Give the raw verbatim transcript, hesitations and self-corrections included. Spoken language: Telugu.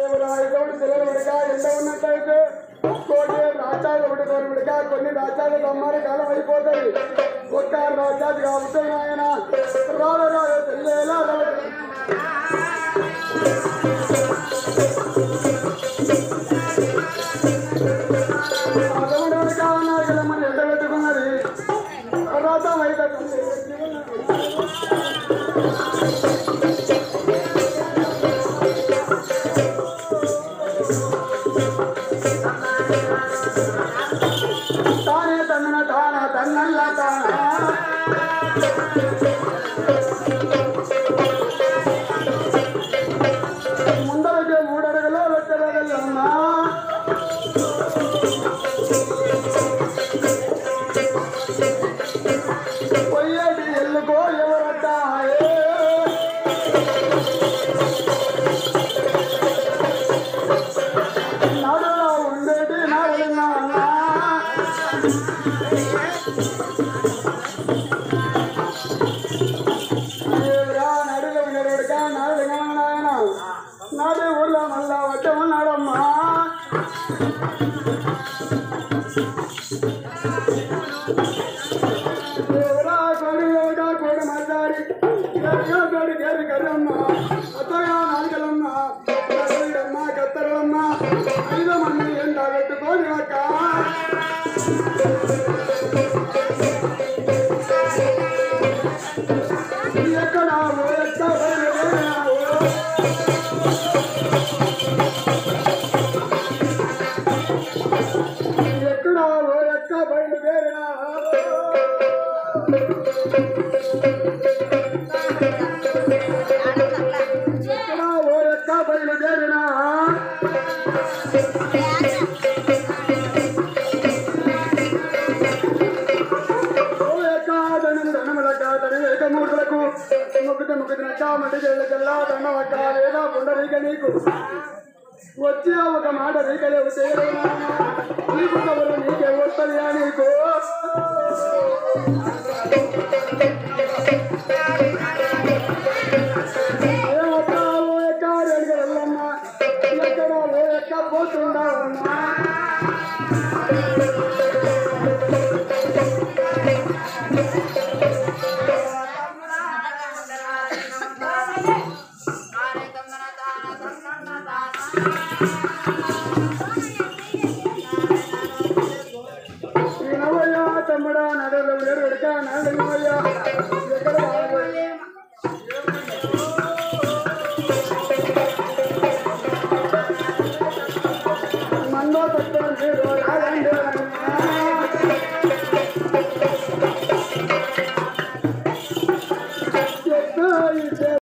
ఉన్నట్టయితే కోటి రాజ్యాలు ఒకటి కోరిక కొన్ని రాజ్యాలు దమ్మారి కాలం అయిపోతాయి. ఒక్క రాజ్యాలు కాబట్టి ఆయన రాదు రాదు తెల్లేలా అటువంటి కావన్నారు కదా మనం ఎంత పెట్టుకున్నది రథం అయితే తానే తన్నన తాన తన్నల్ల తాన ముందరకే మూడడుగులో పెట్టగలమ్మా పొయ్యేటి ఎల్లుకో ఎవరట్టాయే నాడులో ఉండేటి నాడున్నా నడులో ఉండేడుగా నాడు నాయన నాడు ఊళ్ళో మళ్ళా వచ్చి ఉన్నాడమ్మా దేవుడా కొడు దేవుడా కొడు మల్లారి కొడు గేరి కర్రమ్మ కొత్తగా నాలుగలమ్మ కత్తరమ్మ కత్తరమ్మ ఐదు మంది ఎంత పెట్టుకొని అక్క ఎక్కడ ఎక్క ఎక్కడ ఎక్క బయలుదేరినా ఎక్కడ ఓ ఎక్క బయలుదేరినా ఏకమూర్తులకు ముగ్గుత ముగ్గుతినక్క మట్టి చేయలకల్లా దండవక్క లేదా పుండరీక నీకు వచ్చే ఒక మాట రీకలేవు చేయలేనా నీకు కబురు నీకే వస్తుందా నీకు ఏమక్క ఓ ఎక్క అడిగి వెళ్ళమ్మా ఎక్కడ ఓ ఎక్క పోతుందా అమ్మా తమ్ముడా నడలు ఎడుక నడవయ్యా ఎక్కడ మందో తక్కువ